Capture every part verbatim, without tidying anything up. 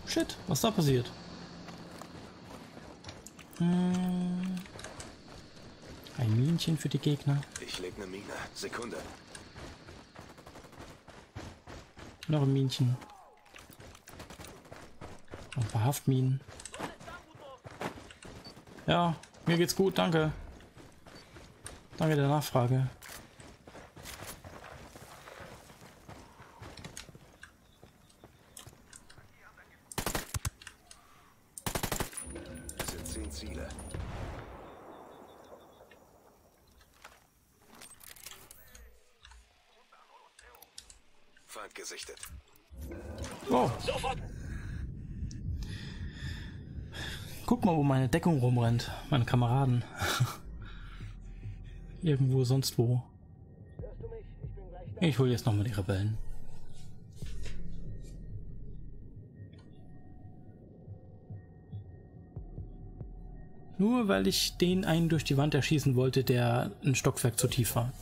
Shit, was ist da passiert? Hm. Ein Minchen für die Gegner. Ich leg ne Mine. Sekunde. Noch ein Minchen. Noch ein paar Haftminen. Ja, mir geht's gut, danke. Danke der Nachfrage. Es sind zehn Ziele. Feind gesichtet. Oh. Guck mal, wo meine Deckung rumrennt. Meine Kameraden. Irgendwo sonst wo. Ich hole jetzt nochmal die Rebellen. Nur weil ich den einen durch die Wand erschießen wollte, der ein Stockwerk zu tief war.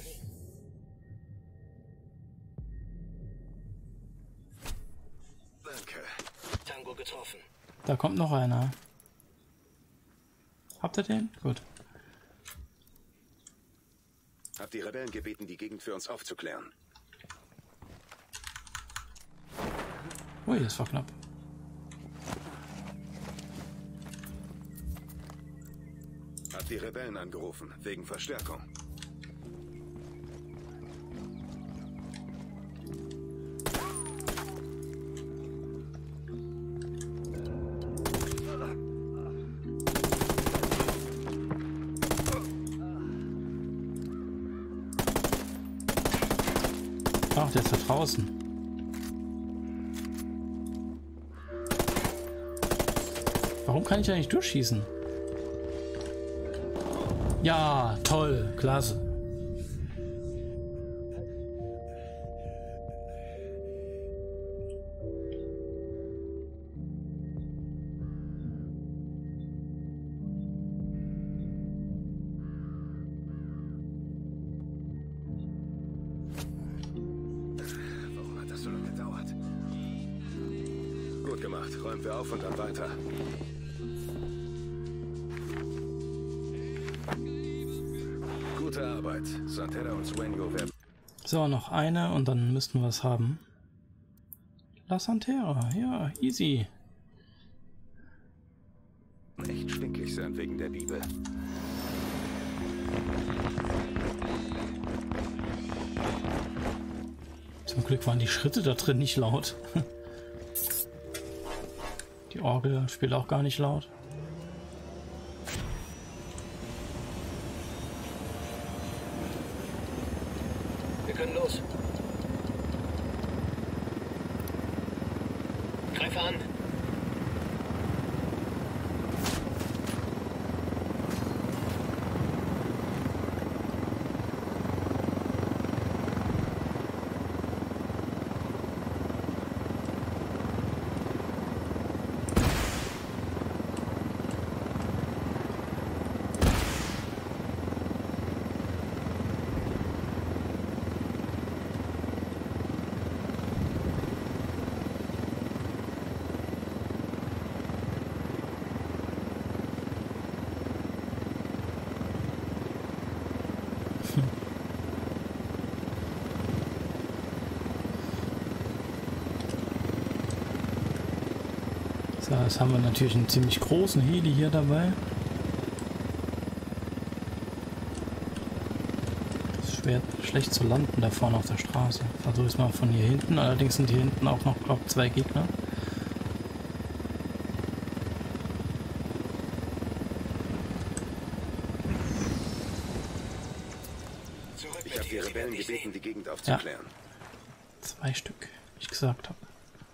Danke. Tango getroffen. Da kommt noch einer. Habt ihr den? Gut. Hab die Rebellen gebeten, die Gegend für uns aufzuklären. Ui, das war knapp. Hab die Rebellen angerufen, wegen Verstärkung. Ach, der ist da draußen. Warum kann ich da nicht durchschießen? Ja, toll, klasse. Warum hat das so lange gedauert? Gut gemacht, räumen wir auf und dann weiter. Gute Arbeit. Santera und Sueño werden... So, noch eine und dann müssten wir es haben. La Santera, ja, easy. echt stinkig sein wegen der Diebe. Zum Glück waren die Schritte da drin nicht laut. Die Orgel spielt auch gar nicht laut. Wir können los. Greife an. So, jetzt haben wir natürlich einen ziemlich großen Heli hier dabei. Ist schwer, schlecht zu landen da vorne auf der Straße. Versuche es mal von hier hinten. Allerdings sind hier hinten auch noch, glaube ich, zwei Gegner. Ich habe die Rebellen gebeten, die Gegend aufzuklären. Ja. Zwei Stück, wie ich gesagt habe.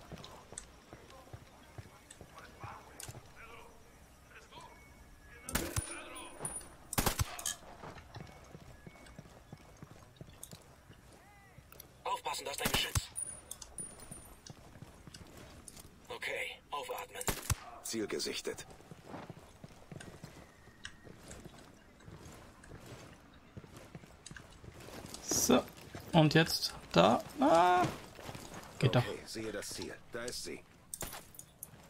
Aufpassen, das ist dein Geschütz. Okay, aufatmen. Ziel gesichtet. So, und jetzt da. Ah, geht doch. Okay, sehe das Ziel. Da ist sie.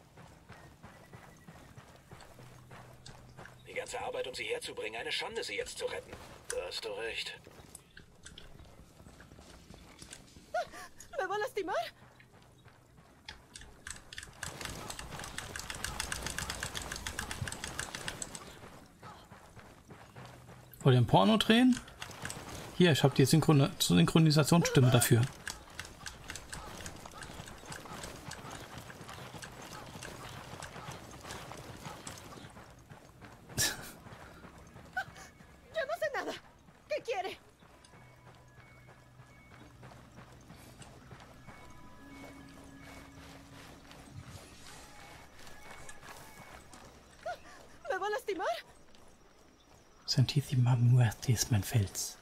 ganze Arbeit, um sie herzubringen. Eine Schande, sie jetzt zu retten. Da hast du recht. ¿Me va a lastimar? Wollt ihr ein Porno drehen? Hier, ich habe die Synchron Synchronisationsstimme dafür. Yo no sé nada. ¿Qué quiere? ¿Me va a lastimar? Santissima Muerte ist mein Fels.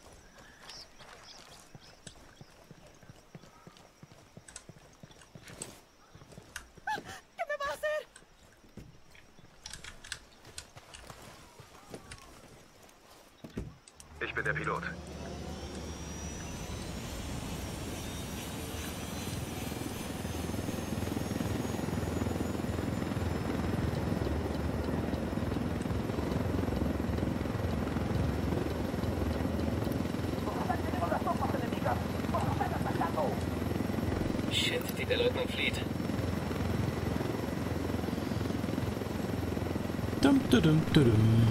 ¿Qué me va a hacer? Ich bin der Pilot. Shit, die der Leutnant flieht. Dum, dum, dum, dum.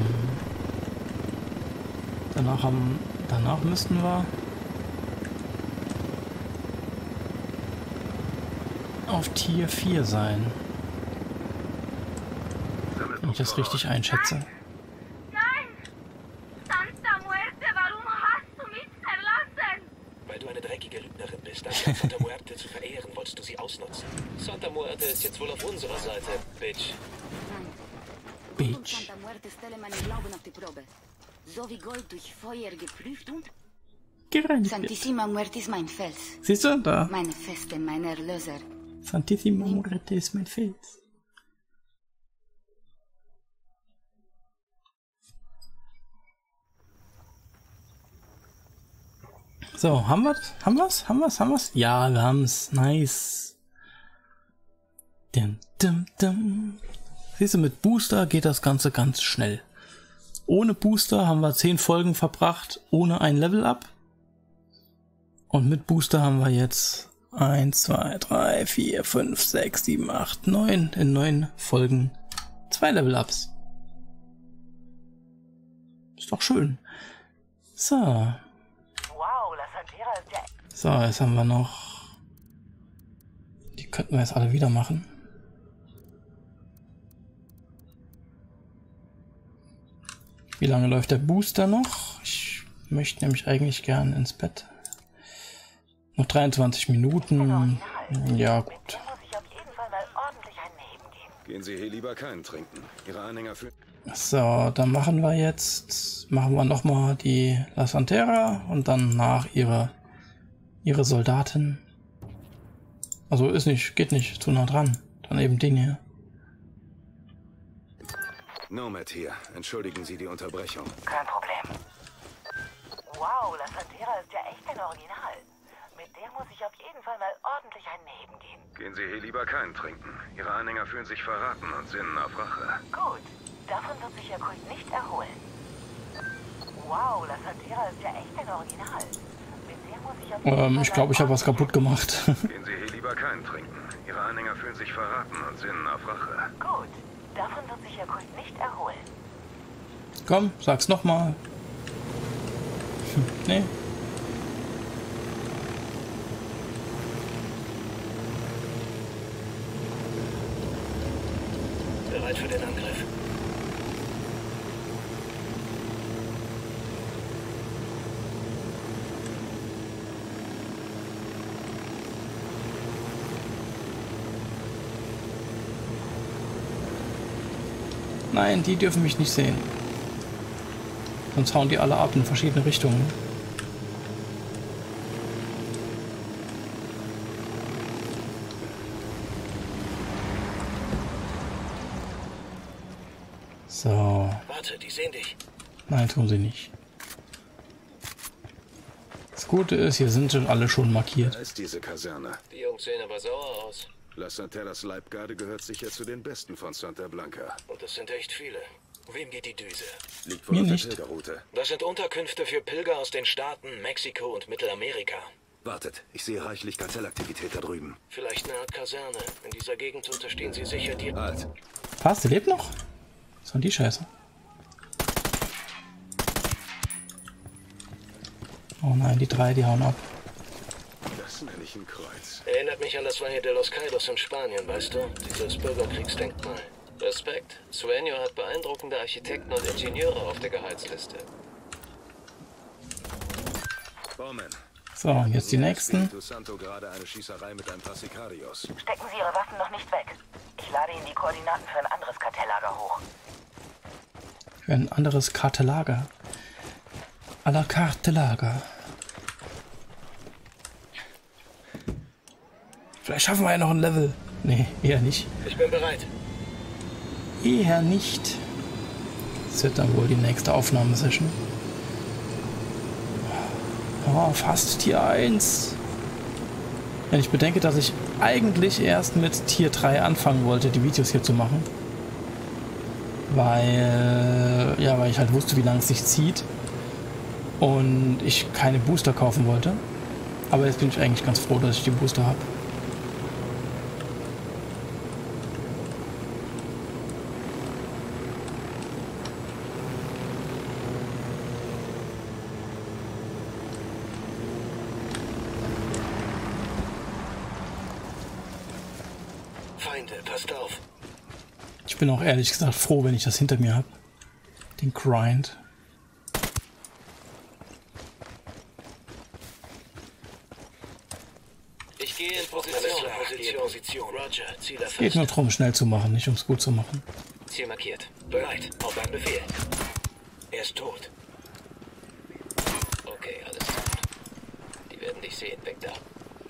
Danach haben, danach müssten wir auf Tier vier sein, wenn ich das richtig einschätze. Nein! Santa Muerte, warum hast du mich verlassen? Weil du eine dreckige Lügnerin bist. Anstatt Santa Muerte zu verehren, wolltest du sie ausnutzen. Santa Muerte ist jetzt wohl auf unserer Seite, Bitch. Bitch. Santa Muerte stelle meinen Glauben auf die Probe. So wie Gold durch Feuer geprüft und... Gereinigt wird. Santissima Muerte ist mein Fels. Siehst du, da. Meine Feste, mein Erlöser. Santissima Muerte ist mein Fels. So, haben wir es? Haben wir es? Haben wir es? Haben wir es? Ja, wir haben es. Nice. Dum, dum, dum. Siehst du, mit Booster geht das Ganze ganz schnell. Ohne Booster haben wir zehn Folgen verbracht, ohne ein Level-Up. Und mit Booster haben wir jetzt eins, zwei, drei, vier, fünf, sechs, sieben, acht, neun in neun Folgen zwei Level-Ups. Ist doch schön. So. Wow, la Santera ist ja... So, jetzt haben wir noch... Die könnten wir jetzt alle wieder machen. Wie lange läuft der Booster noch? Ich möchte nämlich eigentlich gern ins Bett. Noch dreiundzwanzig Minuten. Ja, gut. Muss ich auf jeden Fall mal ordentlich ein Leben geben. Gehen Sie hier lieber keinen trinken. Ihre Anhänger fühlen... So, dann machen wir jetzt... Machen wir nochmal die La Santera und dann nach ihre, ihre Soldaten. Also ist nicht, geht nicht zu nah dran. Dann eben den hier. Nomad hier. Entschuldigen Sie die Unterbrechung. Kein Problem. Wow, la Santera ist ja echt ein Original. Mit der muss ich auf jeden Fall mal ordentlich ein Leben geben. Gehen Sie hier lieber keinen trinken. Ihre Anhänger fühlen sich verraten und sinnen auf Rache. Gut, davon wird sich Ihr Kult nicht erholen. Wow, la Santera ist ja echt ein Original. Mit der muss ich auf jeden Ähm, Fall ich glaube, ich habe was kaputt gemacht. Gehen Sie hier lieber keinen trinken. Ihre Anhänger fühlen sich verraten und sinnen auf Rache. Gut, davon wird sich Ihr Kult nicht erholen. Komm, sag's nochmal. Hm, nee. Bereit für den Angriff. Nein, die dürfen mich nicht sehen. Sonst hauen die alle ab in verschiedene Richtungen. So. Warte, die sehen dich. Nein, tun sie nicht. Das Gute ist, hier sind schon alle schon markiert. Da ist diese Kaserne. Die Jungs sehen aber sauer aus. La Santeras Leibgarde gehört sicher zu den besten von Santa Blanca. Und das sind echt viele. Wem geht die Düse? Liegt wohl Mir auf der nicht. Pilgerroute. Das sind Unterkünfte für Pilger aus den Staaten, Mexiko und Mittelamerika. Wartet, ich sehe reichlich Kartellaktivität da drüben. Vielleicht eine Art Kaserne. In dieser Gegend unterstehen sie sicher die... Halt. Was, der lebt noch? Was war die Scheiße? Oh nein, die drei, die hauen ab. Das nenne ich ein Kreuz. Erinnert mich an das Valle de los Caídos in Spanien, weißt du? Dieses Bürgerkriegsdenkmal. Respekt. Sueño hat beeindruckende Architekten und Ingenieure auf der Gehaltsliste. Bowman. So, jetzt die nächsten. Espiritu Santo gerade eine Schießerei mit ein paar Sicarios. Stecken Sie Ihre Waffen noch nicht weg. Ich lade Ihnen die Koordinaten für ein anderes Kartelllager hoch. Für ein anderes Kartellager. À la Kartellager. Vielleicht schaffen wir ja noch ein Level. Nee, eher nicht. Ich bin bereit. Eher nicht. Das wird dann wohl die nächste Aufnahmesession. Oh, fast Tier eins. Wenn ich bedenke, dass ich eigentlich erst mit Tier drei anfangen wollte, die Videos hier zu machen. Weil, ja, weil ich halt wusste, wie lange es sich zieht. Und ich keine Booster kaufen wollte. Aber jetzt bin ich eigentlich ganz froh, dass ich die Booster habe. Feinde, passt auf. Ich bin auch ehrlich gesagt froh, wenn ich das hinter mir habe. Den Grind. Ich gehe in Position. Position. Position. Roger, Ziel Geht erfasst. nur darum, schnell zu machen, nicht ums gut zu machen. Ziel markiert. Bereit. Auf einen Befehl. Er ist tot. Okay, alles gut. Die werden dich sehen. Weg da.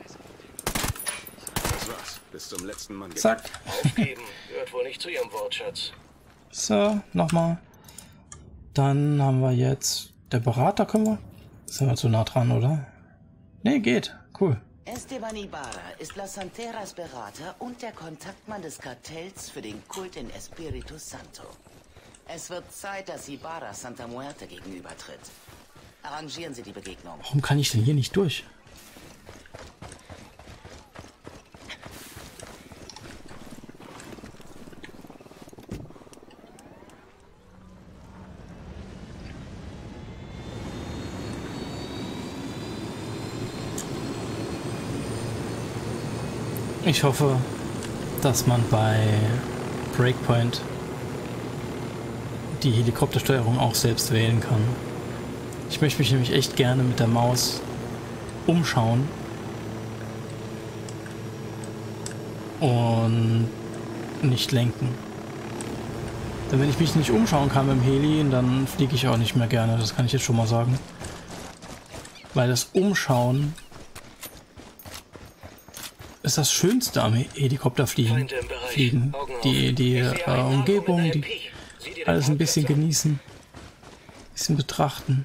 Das war's. Bis zum letzten Mann. Zack. Aufgeben gehört wohl nicht zu ihrem Wortschatz. So, nochmal. Dann haben wir jetzt... Der Berater können wir... Sind wir zu nah dran, oder? Nee, geht. Cool. Esteban Ibarra ist Las Santeras Berater und der Kontaktmann des Kartells für den Kult in Espiritu Santo. Es wird Zeit, dass Ibarra Santa Muerte gegenübertritt. Arrangieren Sie die Begegnung. Warum kann ich denn hier nicht durch? Ich hoffe, dass man bei Breakpoint die Helikoptersteuerung auch selbst wählen kann. Ich möchte mich nämlich echt gerne mit der Maus umschauen und nicht lenken. Denn wenn ich mich nicht umschauen kann mit dem Heli, dann fliege ich auch nicht mehr gerne, das kann ich jetzt schon mal sagen. Weil das Umschauen ist das Schönste am Helikopterfliegen. Feinde im Bereich. Fliegen. Augen auf. Die, die Ich sehe äh, einen Narben Umgebung, und eine die M P. Sieh dir den alles ein bisschen Parkplatz an. genießen. Bisschen betrachten.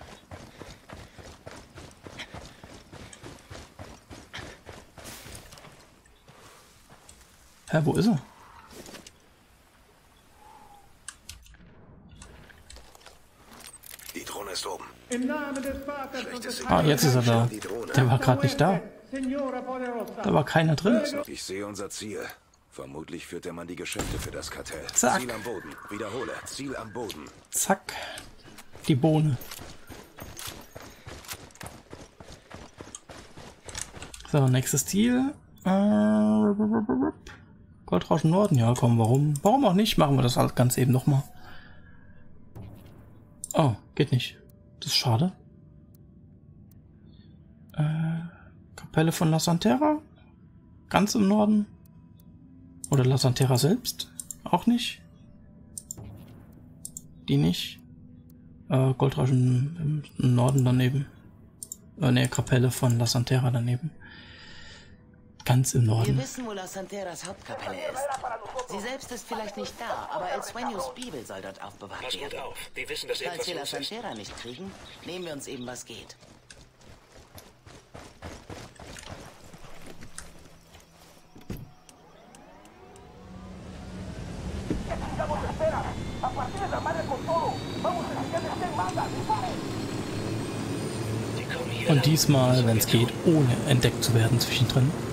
Hä, wo ist er? Die Drohne ist oben. Im Namen des Vaters und des Ah, jetzt ist er da. Die Drohne. Der war gerade nicht da. Signora Poderosa. Da war keiner drin. Ich sehe unser Ziel. Vermutlich führt der Mann die Geschäfte für das Kartell. Zack. Ziel am Boden. Wiederhole. Ziel am Boden. Zack. Die Bohne. So, nächstes Ziel. Äh, Goldrausch im Norden. Ja, komm, warum? Warum auch nicht? Machen wir das alles ganz eben nochmal. Oh, geht nicht. Das ist schade. Äh, Kapelle von La Santera? Ganz im Norden? Oder La Santera selbst? Auch nicht? Die nicht? Äh, Goldrausch im, im Norden daneben. Äh, ne, Kapelle von La Santera daneben. Ganz im Wir Norden. wissen, wo Las Santeras Hauptkapelle ist. Sie selbst ist vielleicht nicht da, aber El Sueños Bibel soll dort aufbewahrt Pass gut werden. auf. Wir wissen, dass Falls etwas wir La los ist. Santera nicht kriegen, nehmen wir uns eben, was geht. Die kommen hier Und lang. diesmal, wenn es geht, ohne entdeckt zu werden zwischendrin.